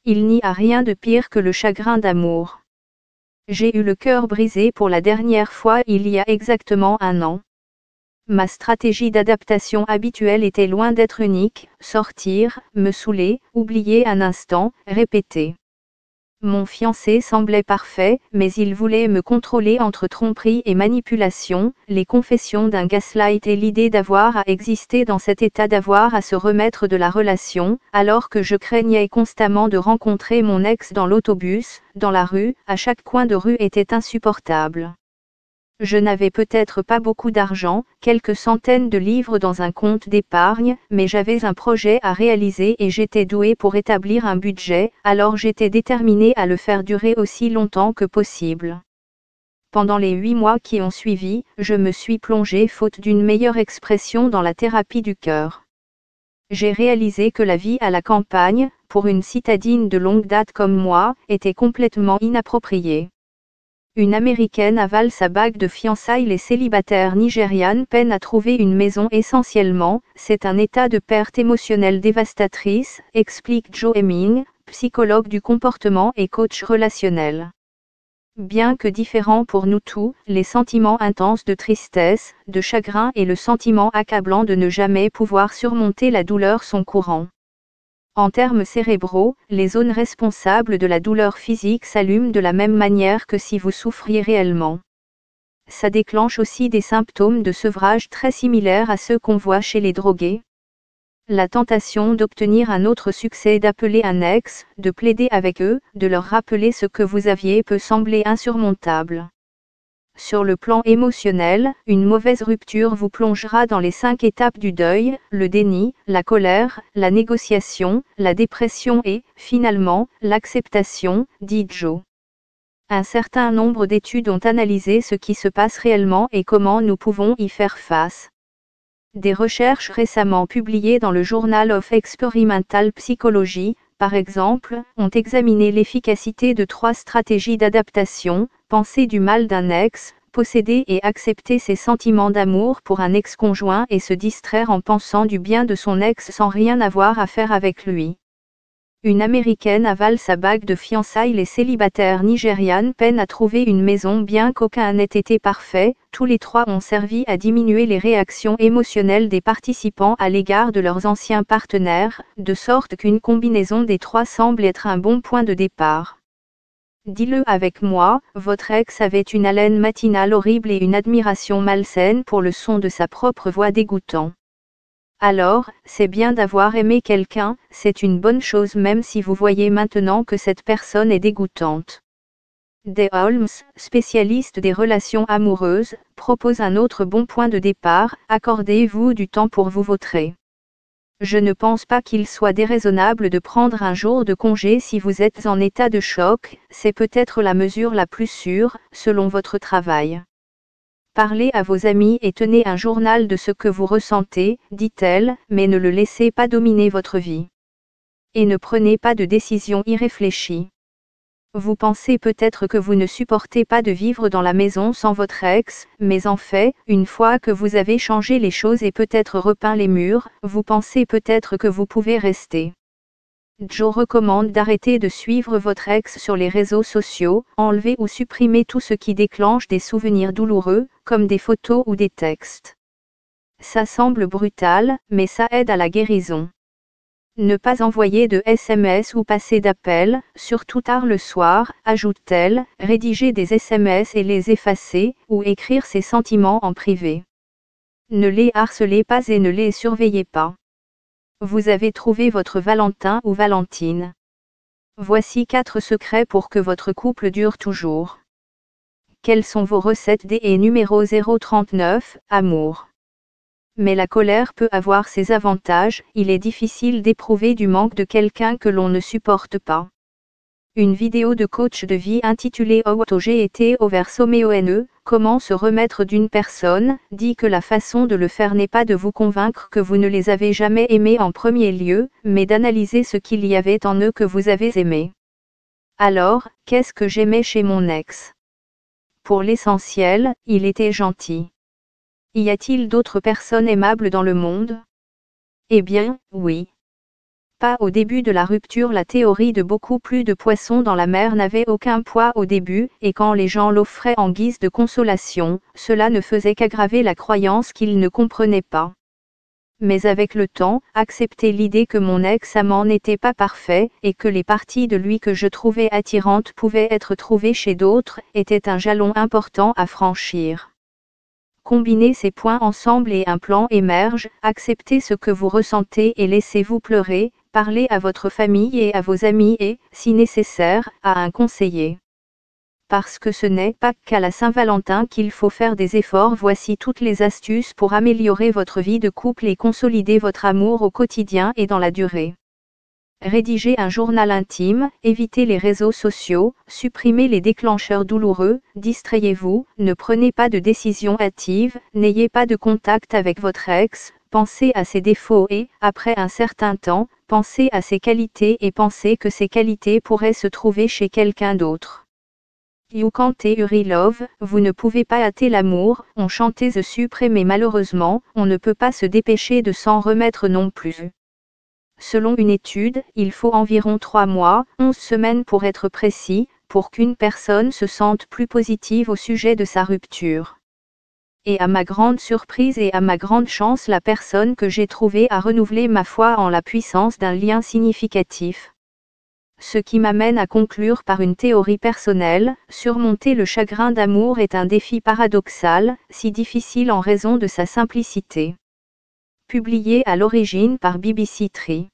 Il n'y a rien de pire que le chagrin d'amour. J'ai eu le cœur brisé pour la dernière fois il y a exactement 1 an. Ma stratégie d'adaptation habituelle était loin d'être unique, sortir, me saouler, oublier un instant, répéter. Mon fiancé semblait parfait, mais il voulait me contrôler entre tromperie et manipulation, les confessions d'un gaslight et l'idée d'avoir à exister dans cet état, d'avoir à se remettre de la relation, alors que je craignais constamment de rencontrer mon ex dans l'autobus, dans la rue, à chaque coin de rue était insupportable. Je n'avais peut-être pas beaucoup d'argent, quelques centaines de livres dans un compte d'épargne, mais j'avais un projet à réaliser et j'étais douée pour établir un budget, alors j'étais déterminée à le faire durer aussi longtemps que possible. Pendant les 8 mois qui ont suivi, je me suis plongée, faute d'une meilleure expression, dans la thérapie du cœur. J'ai réalisé que la vie à la campagne, pour une citadine de longue date comme moi, était complètement inappropriée. Une Américaine avale sa bague de fiançailles. Les célibataires nigérianes peinent à trouver une maison. Essentiellement, c'est un état de perte émotionnelle dévastatrice, explique Joe Hemming, psychologue du comportement et coach relationnel. Bien que différents pour nous tous, les sentiments intenses de tristesse, de chagrin et le sentiment accablant de ne jamais pouvoir surmonter la douleur sont courants. En termes cérébraux, les zones responsables de la douleur physique s'allument de la même manière que si vous souffriez réellement. Ça déclenche aussi des symptômes de sevrage très similaires à ceux qu'on voit chez les drogués. La tentation d'obtenir un autre succès, d'appeler un ex, de plaider avec eux, de leur rappeler ce que vous aviez peut sembler insurmontable. Sur le plan émotionnel, une mauvaise rupture vous plongera dans les 5 étapes du deuil, le déni, la colère, la négociation, la dépression et, finalement, l'acceptation, dit Joe. Un certain nombre d'études ont analysé ce qui se passe réellement et comment nous pouvons y faire face. Des recherches récemment publiées dans le Journal of Experimental Psychology, par exemple, ont examiné l'efficacité de 3 stratégies d'adaptation: penser du mal d'un ex, posséder et accepter ses sentiments d'amour pour un ex-conjoint et se distraire en pensant du bien de son ex sans rien avoir à faire avec lui. Une Américaine avale sa bague de fiançailles. Les célibataires nigérianes peinent à trouver une maison. Bien qu'aucun n'ait été parfait, tous les 3 ont servi à diminuer les réactions émotionnelles des participants à l'égard de leurs anciens partenaires, de sorte qu'une combinaison des 3 semble être un bon point de départ. Dis-le avec moi, votre ex avait une haleine matinale horrible et une admiration malsaine pour le son de sa propre voix dégoûtant. Alors, c'est bien d'avoir aimé quelqu'un, c'est une bonne chose même si vous voyez maintenant que cette personne est dégoûtante. Dave Holmes, spécialiste des relations amoureuses, propose un autre bon point de départ: accordez-vous du temps pour vous vautrer. Je ne pense pas qu'il soit déraisonnable de prendre un jour de congé si vous êtes en état de choc, c'est peut-être la mesure la plus sûre, selon votre travail. Parlez à vos amis et tenez un journal de ce que vous ressentez, dit-elle, mais ne le laissez pas dominer votre vie. Et ne prenez pas de décisions irréfléchies. Vous pensez peut-être que vous ne supportez pas de vivre dans la maison sans votre ex, mais en fait, une fois que vous avez changé les choses et peut-être repeint les murs, vous pensez peut-être que vous pouvez rester. Joe recommande d'arrêter de suivre votre ex sur les réseaux sociaux, enlever ou supprimer tout ce qui déclenche des souvenirs douloureux, comme des photos ou des textes. Ça semble brutal, mais ça aide à la guérison. Ne pas envoyer de SMS ou passer d'appels, surtout tard le soir, ajoute-t-elle, rédiger des SMS et les effacer, ou écrire ses sentiments en privé. Ne les harcelez pas et ne les surveillez pas. Vous avez trouvé votre Valentin ou Valentine. Voici 4 secrets pour que votre couple dure toujours. Quelles sont vos recettes? Et numéro 039, amour. Mais la colère peut avoir ses avantages, il est difficile d'éprouver du manque de quelqu'un que l'on ne supporte pas. Une vidéo de coach de vie intitulée How to Get Over Someone, comment se remettre d'une personne, dit que la façon de le faire n'est pas de vous convaincre que vous ne les avez jamais aimés en premier lieu, mais d'analyser ce qu'il y avait en eux que vous avez aimé. Alors, qu'est-ce que j'aimais chez mon ex? Pour l'essentiel, il était gentil. Y a-t-il d'autres personnes aimables dans le monde? Eh bien, oui. pas au début de la rupture. La théorie de beaucoup plus de poissons dans la mer n'avait aucun poids au début, et quand les gens l'offraient en guise de consolation, cela ne faisait qu'aggraver la croyance qu'ils ne comprenaient pas. Mais avec le temps, accepter l'idée que mon ex-amant n'était pas parfait, et que les parties de lui que je trouvais attirantes pouvaient être trouvées chez d'autres, était un jalon important à franchir. Combinez ces points ensemble et un plan émerge, acceptez ce que vous ressentez et laissez-vous pleurer, parlez à votre famille et à vos amis et, si nécessaire, à un conseiller. Parce que ce n'est pas qu'à la Saint-Valentin qu'il faut faire des efforts. Voici toutes les astuces pour améliorer votre vie de couple et consolider votre amour au quotidien et dans la durée. Rédigez un journal intime, évitez les réseaux sociaux, supprimez les déclencheurs douloureux, distrayez-vous, ne prenez pas de décisions hâtives, n'ayez pas de contact avec votre ex, pensez à ses défauts et, après un certain temps, pensez à ses qualités et pensez que ces qualités pourraient se trouver chez quelqu'un d'autre. You can't hurry love, vous ne pouvez pas hâter l'amour, on chantait The Supreme mais malheureusement, on ne peut pas se dépêcher de s'en remettre non plus. Selon une étude, il faut environ 3 mois, 11 semaines pour être précis, pour qu'une personne se sente plus positive au sujet de sa rupture. Et à ma grande surprise et à ma grande chance, la personne que j'ai trouvée a renouvelé ma foi en la puissance d'un lien significatif. Ce qui m'amène à conclure par une théorie personnelle, surmonter le chagrin d'amour est un défi paradoxal, si difficile en raison de sa simplicité. Publié à l'origine par BBC Tree.